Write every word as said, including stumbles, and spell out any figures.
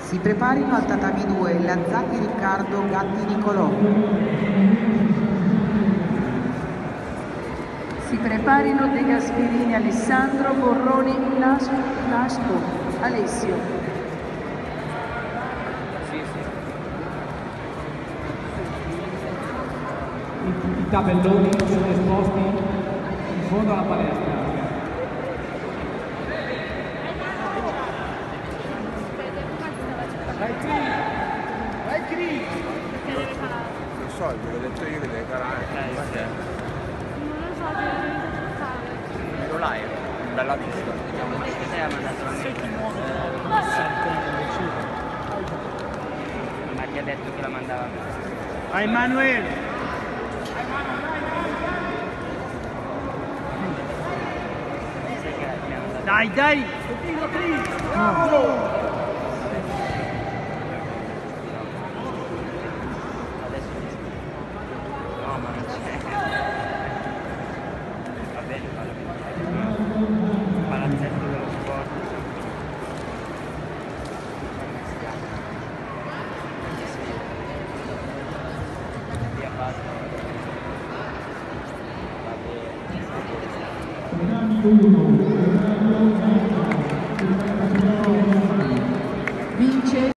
Si preparino al tatami due Lazzati Riccardo, Gatti Nicolò. Si preparino De Gasperini Alessandro, Borroni Las Lasco, Alessio. Sì, sì. I, i tabelloni sono esposti in fondo alla palestra. Vai Cri! Vai Cri! Non so, ve l'ho detto io che deve calare. Eh, Perché? Non lo so, devo fare. Quello là è una bella vista. Ma che te ha mandato la ma ti ha detto che la mandava? Vai Emanuele! Dai, dai! No. No, ma non c'è. Va bene, fallo vedere. Palazzetto dello sport. Via basta. Va bene.